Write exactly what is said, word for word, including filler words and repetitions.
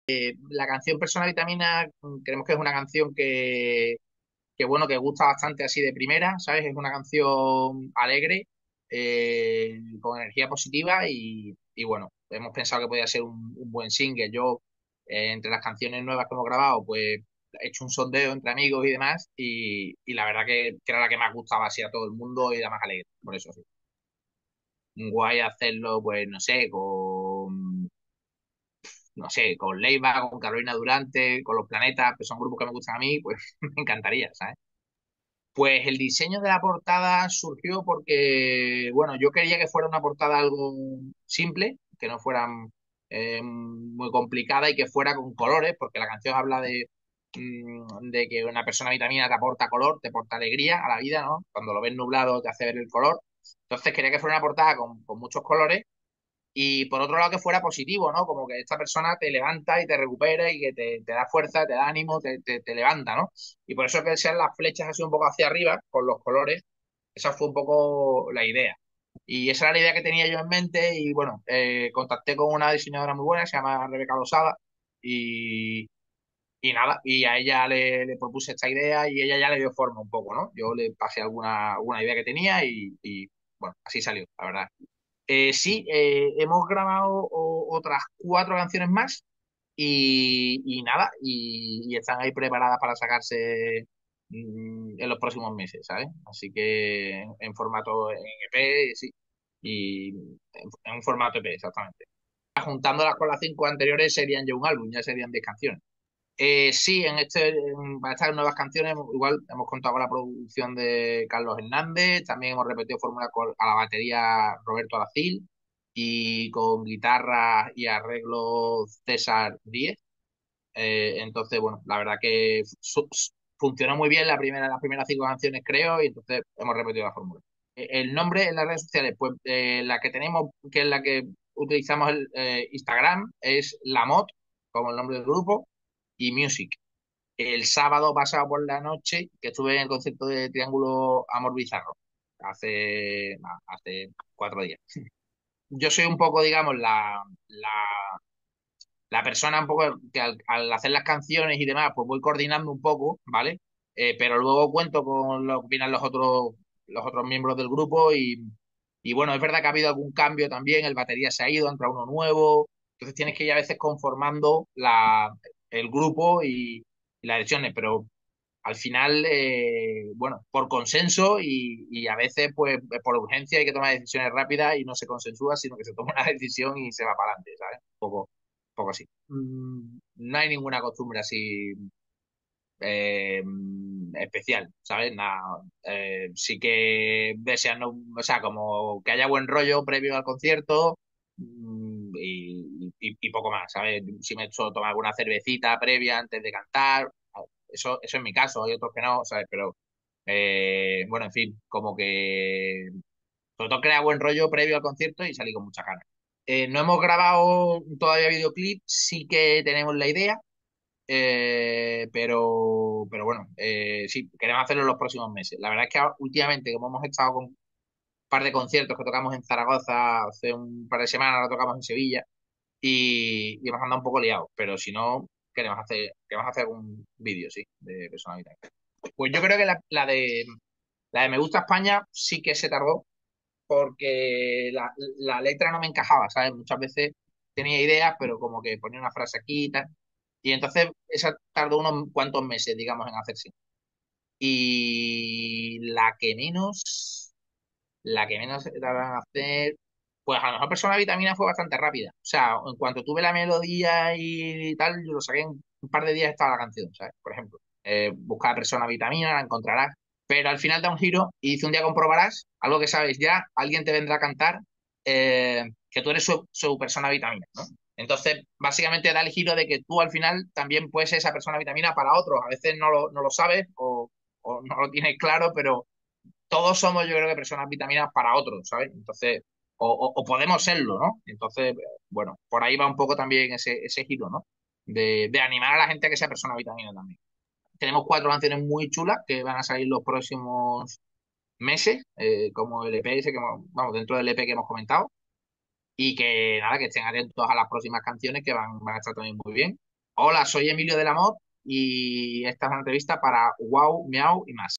La canción Persona Vitamina, mm, creemos que es una canción que, que, bueno, que gusta bastante así de primera, ¿sabes? Es una canción alegre, eh, con energía positiva y, y, bueno, hemos pensado que podía ser un, un buen single. Yo, eh, entre las canciones nuevas que hemos grabado, pues he hecho un sondeo entre amigos y demás y, y la verdad que, que era la que más gustaba así a todo el mundo y la más alegre, por eso sí. Guay hacerlo, pues no sé, con no sé, con Leiva, con Carolina Durante, con Los Planetas, que son grupos que me gustan a mí, pues me encantaría, ¿sabes? Pues el diseño de la portada surgió porque, bueno, yo quería que fuera una portada algo simple, que no fuera eh, muy complicada y que fuera con colores, porque la canción habla de, mm, de que una persona vitamina te aporta color, te aporta alegría a la vida, ¿no? Cuando lo ves nublado te hace ver el color. Entonces quería que fuera una portada con, con muchos colores y por otro lado que fuera positivo, ¿no? Como que esta persona te levanta y te recupera y que te, te da fuerza, te da ánimo, te, te, te levanta, ¿no? Y por eso que sean las flechas así un poco hacia arriba, con los colores, esa fue un poco la idea. Y esa era la idea que tenía yo en mente y bueno, eh, contacté con una diseñadora muy buena, se llama Rebeca Losada, y, y nada, y a ella le, le propuse esta idea y ella ya le dio forma un poco, ¿no? Yo le pasé alguna, alguna idea que tenía y, y bueno, así salió, la verdad. Eh, sí, eh, hemos grabado o- otras cuatro canciones más y, y nada, y, y están ahí preparadas para sacarse mm, en los próximos meses, ¿sabes? Así que en, en formato en E P, sí, y en, en un formato E P, exactamente. Juntándolas con las cinco anteriores serían ya un álbum, ya serían diez canciones. Eh, sí, en este, en- para estas nuevas canciones, igual hemos contado con la producción de Carlos Hernández, también hemos repetido fórmula con- a la batería Roberto Aracil y con guitarra y arreglo César Díez. Eh, entonces, bueno, la verdad que su- su- funcionó muy bien la primera, las primeras cinco canciones, creo, y entonces hemos repetido la fórmula. Eh, El nombre en las redes sociales, pues eh, la que tenemos, que es la que utilizamos el eh, Instagram, es Lamot, como el nombre del grupo, y Music. El sábado pasado por la noche, que estuve en el concierto de Triángulo Amor Bizarro, hace, nada, hace cuatro días. Yo soy un poco, digamos, la, la, la persona un poco que al, al hacer las canciones y demás, pues voy coordinando un poco, ¿vale? Eh, pero luego cuento con lo que opinan los otros, los otros miembros del grupo y, y bueno, es verdad que ha habido algún cambio también, el batería se ha ido, entra uno nuevo, entonces tienes que ir a veces conformando la, el grupo y, y las decisiones, pero al final, eh, bueno, por consenso y, y a veces, pues, por urgencia hay que tomar decisiones rápidas y no se consensúa, sino que se toma una decisión y se va para adelante, ¿sabes? Un poco, un poco así. Mm, no hay ninguna costumbre así eh, especial, ¿sabes? Nada, eh, sí que deseando, o sea, como que haya buen rollo previo al concierto mm, y, y- y poco más, ¿sabes? Si me he hecho tomar alguna cervecita previa antes de cantar, eso, eso es mi caso, hay otros que no, ¿sabes? Pero, eh, bueno, en fin, como que sobre todo crea buen rollo previo al concierto y salí con muchas ganas. Eh, no hemos grabado todavía videoclip, sí que tenemos la idea, eh, pero, pero bueno, eh, sí, queremos hacerlo en los próximos meses. La verdad es que ahora- últimamente, como hemos estado con un par de conciertos que tocamos en Zaragoza hace un par de semanas, ahora tocamos en Sevilla y, y hemos andado un poco liados, pero si no, queremos hacer, queremos hacer un vídeo, sí, de personalidad. Pues yo creo que la, la de la de Me Gusta España sí que se tardó porque la, la letra no me encajaba, ¿sabes? Muchas veces tenía ideas, pero como que ponía una frase aquí y tal. Y entonces esa tardó unos cuantos meses, digamos, en hacerse. Y la que menos, la que menos se tardó en hacer, pues a lo mejor Persona Vitamina fue bastante rápida. O sea, en cuanto tuve la melodía y tal, yo lo saqué en un par de días estaba la canción, ¿sabes? Por ejemplo, eh, buscar Persona Vitamina, la encontrarás. Pero al final da un giro y dice un día comprobarás algo que sabes ya, alguien te vendrá a cantar eh, que tú eres su, su persona vitamina, ¿no? Entonces, básicamente da el giro de que tú al final también puedes ser esa persona vitamina para otros. A veces no lo, no lo sabes o, o no lo tienes claro, pero todos somos, yo creo que personas vitaminas para otros, ¿sabes? Entonces, o, o- o podemos serlo, ¿no? Entonces, bueno, por ahí va un poco también ese, ese giro, ¿no? De, de animar a la gente a que sea persona vitamina también. Tenemos cuatro canciones muy chulas que van a salir los próximos meses, eh, como el E P ese que hemos- vamos, dentro del E P que hemos comentado, y que nada, que estén atentos a las próximas canciones que van, van a estar también muy bien. Hola, soy Emilio de la Mot y esta es una entrevista para Wow, Miau y más.